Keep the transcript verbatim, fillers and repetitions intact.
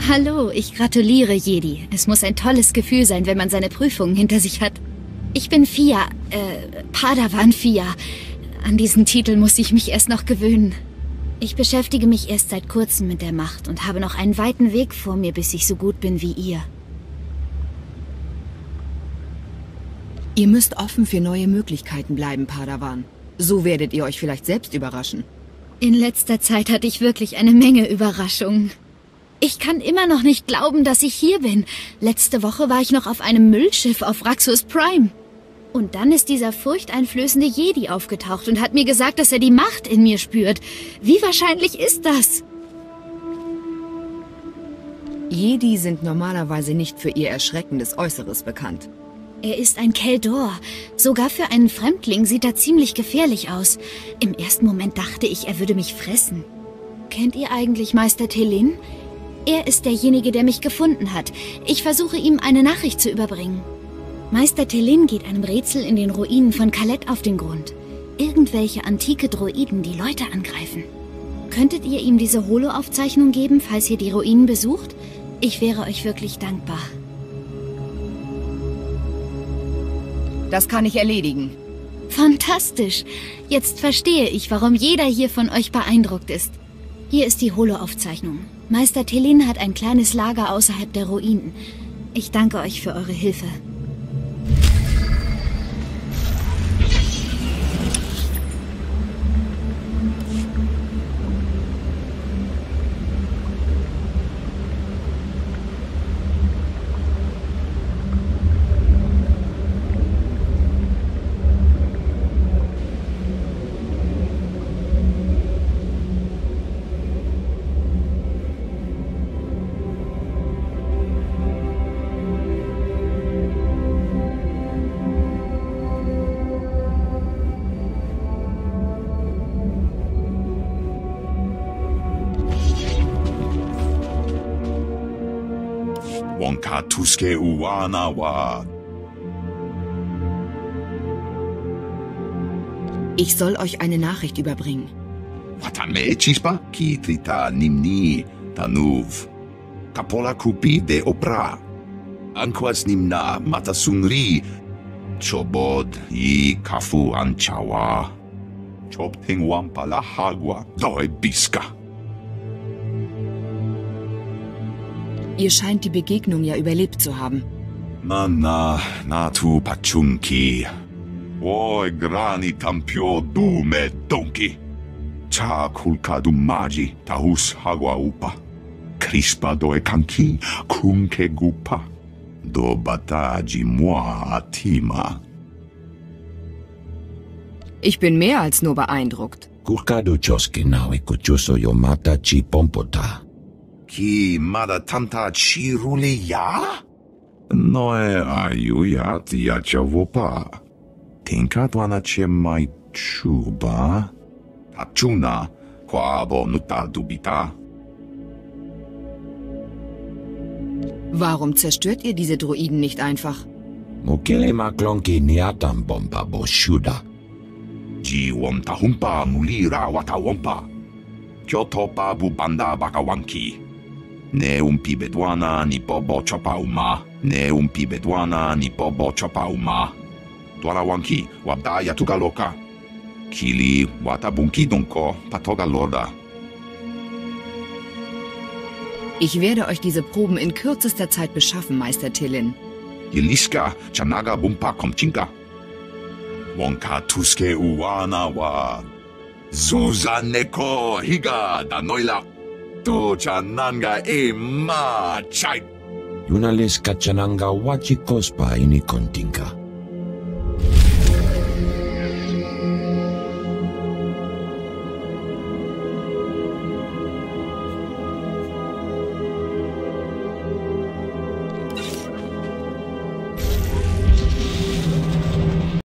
Hallo, ich gratuliere, Jedi. Es muss ein tolles Gefühl sein, wenn man seine Prüfungen hinter sich hat. Ich bin Fia, äh, Padawan Fia. An diesen Titel muss ich mich erst noch gewöhnen. Ich beschäftige mich erst seit kurzem mit der Macht und habe noch einen weiten Weg vor mir, bis ich so gut bin wie ihr. Ihr müsst offen für neue Möglichkeiten bleiben, Padawan. So werdet ihr euch vielleicht selbst überraschen. In letzter Zeit hatte ich wirklich eine Menge Überraschungen. Ich kann immer noch nicht glauben, dass ich hier bin. Letzte Woche war ich noch auf einem Müllschiff auf Raxus Prime. Und dann ist dieser furchteinflößende Jedi aufgetaucht und hat mir gesagt, dass er die Macht in mir spürt. Wie wahrscheinlich ist das? Jedi sind normalerweise nicht für ihr erschreckendes Äußeres bekannt. Er ist ein Keldor. Sogar für einen Fremdling sieht er ziemlich gefährlich aus. Im ersten Moment dachte ich, er würde mich fressen. Kennt ihr eigentlich Meister Telin? Er ist derjenige, der mich gefunden hat. Ich versuche ihm eine Nachricht zu überbringen. Meister Telin geht einem Rätsel in den Ruinen von Kalet auf den Grund. Irgendwelche antike Droiden, die Leute angreifen. Könntet ihr ihm diese Holo-Aufzeichnung geben, falls ihr die Ruinen besucht? Ich wäre euch wirklich dankbar. Das kann ich erledigen. Fantastisch. Jetzt verstehe ich, warum jeder hier von euch beeindruckt ist. Hier ist die Holo-Aufzeichnung. Meister Telin hat ein kleines Lager außerhalb der Ruinen. Ich danke euch für eure Hilfe. Wonka Tuske Uwana wa. Ich soll euch eine Nachricht überbringen. Watame Chispa Kitrita Nimni Tanuv. Kapola Kupi de Opra. Anquas Nimna Matasungri. Chobod I Kafu Anchawa. Chobting Wampala Hagwa Doi Biska. Ihr scheint die Begegnung ja überlebt zu haben. Nana Natu Pachunki. Oi grani tampio dume donki. Cha kulkadu maji tahus hagwa upa. Crispa doe kanki kunke gupa. Do bataji moi atima. Ich bin mehr als nur beeindruckt. Kulkadu choski nawe kuchuso yomata chi pompota. Ki mada tanta chiruli ya? Noe ayuya tia chavopa. Tinka tuana che mai chuba. Tachuna kwabo nuta dubita. Warum zerstört ihr diese Droiden nicht einfach? Mukele maklonki niatan bomba boshuda. Ji womta humpa mulira wata wompa. Kyoto pa bubanda bakawanki. Ne un pibedwana ni bobo chopauma. Ne un pibedwana ni bobo chopauma. Dwarawanki wabdaya tugaloka. Kili watabunki donko patoga lorda. Ich werde euch diese Proben in kürzester Zeit beschaffen, Meister Telin. Yiliska chanaga bumpa komchinka. Wonka tuske uwana wa. Zuza neko higa danoila. To chananga e ma chai. Yunales kachananga wachi kospa ini kontinka.